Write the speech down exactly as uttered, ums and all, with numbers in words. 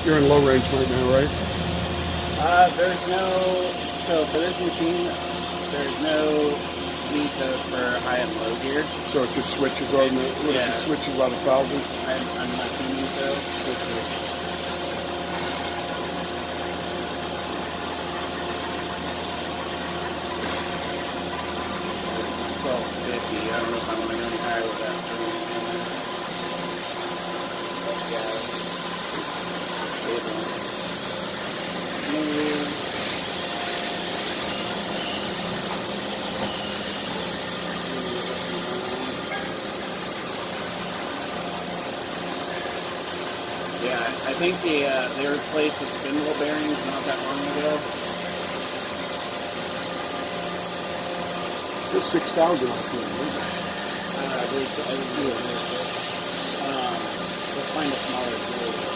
You're in low range right now, right? Uh, there's no, so for this machine, there's no Z code for high and low gear. So it just switches on the, what Yeah. does it switches about a thousand? I'm, I'm assuming so. twelve fifty, I don't know if I want to go any higher with that. Yeah, I think the uh, they replaced the spindle bearings not that long ago. Just six thousand off here, right? Uh, I believe so. I believe so. Um, let's find a smaller tool.